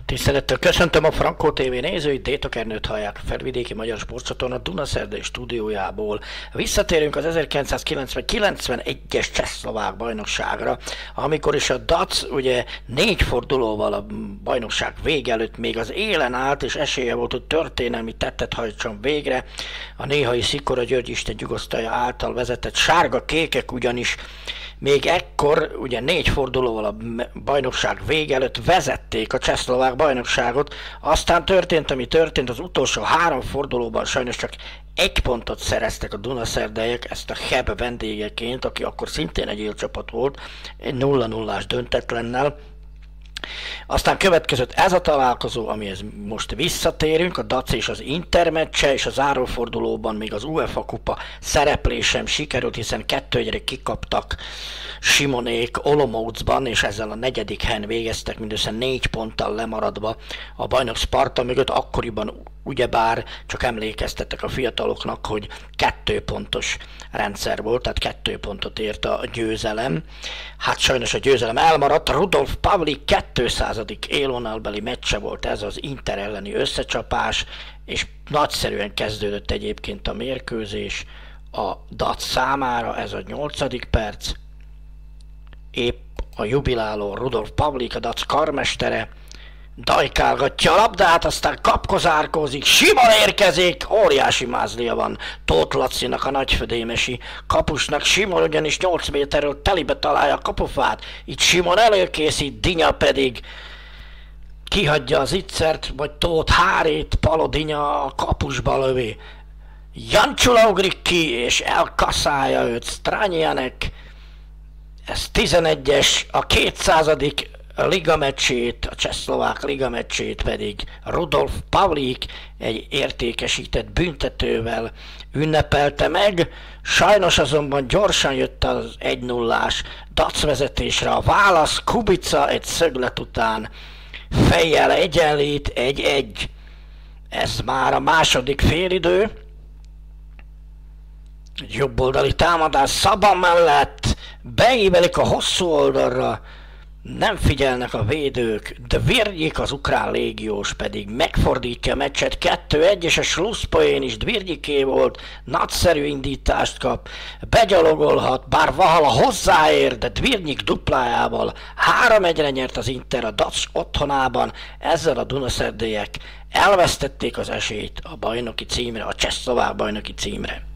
Tisztelettel köszöntöm a Frankó TV nézőit, Détok Ernőt hallják a Felvidéki Magyar Sportcsatorna Dunaszerdai stúdiójából. Visszatérünk az 1990-91-es csehszlovák bajnokságra, amikor is a DAC ugye 4 fordulóval a bajnokság vége előtt még az élen állt, és esélye volt, hogy történelmi tettet hajtson végre. A néhai Szikora György Isten nyugosztalja által vezetett sárga-kékek ugyanis még ekkor, ugye 4 fordulóval a bajnokság vége előtt vezették a csehszlovák bajnokságot, aztán történt, ami történt, az utolsó 3 fordulóban sajnos csak 1 pontot szereztek a dunaszerdaiek, ezt a Heb vendégeként, aki akkor szintén egy élcsapat volt, egy 0-0-ás döntetlennel. Aztán következett ez a találkozó, amihez most visszatérünk, a DAC és az Inter meccse, és a zárófordulóban még az UEFA kupa szereplésem sikerült, hiszen 2-1-re kikaptak Simonék Olomoucban, és ezzel a 4. helyen végeztek, mindössze 4 ponttal lemaradva a bajnok Sparta mögött. Akkoriban ugyebár csak emlékeztettek a fiataloknak, hogy 2 pontos rendszer volt, tehát 2 pontot ért a győzelem. Hát sajnos a győzelem elmaradt, Rudolf Pavlik 200. élvonalbeli meccse volt ez, az Inter elleni összecsapás, és nagyszerűen kezdődött egyébként a mérkőzés a DAC számára, ez a 8. perc. Épp a jubiláló Rudolf Pavlik, a DAC karmestere, dajkálgatja a labdát, aztán kapkozárkózik, Simon érkezik, óriási mázlia van Tóth Lacinak, a nagyfödémesi kapusnak. Simon ugyanis 8 méterről telibe találja a kapufát, itt Simon előkészít, Dinya pedig kihagyja az ittszert, vagy Tóth hárít, Palo Dinya a kapusba lövi. Jancsula ugrik ki, és elkaszálja őt Strányanek. Ez 11-es, a 200. ligameccsét, a csehszlovák ligameccsét pedig Rudolf Pavlik egy értékesített büntetővel ünnepelte meg. Sajnos azonban gyorsan jött az 1-0-ás DAC vezetésre a válasz, Kubica egy szöglet után fejjel egyenlít, 1-1. Ez már a második félidő. Egy jobboldali támadás Szaba mellett, beívelik a hosszú oldalra, nem figyelnek a védők, de Dvirgyik, az ukrán légiós pedig megfordítja a meccset, 2-1, és a slusszpoén is Dvirgyiké volt, nagyszerű indítást kap, begyalogolhat, bár Vahala hozzáér, de Dvirgyik duplájával 3-1-re nyert az Inter a DAC otthonában, ezzel a dunaszerdaiek elvesztették az esélyt a bajnoki címre, a csehszlovák bajnoki címre.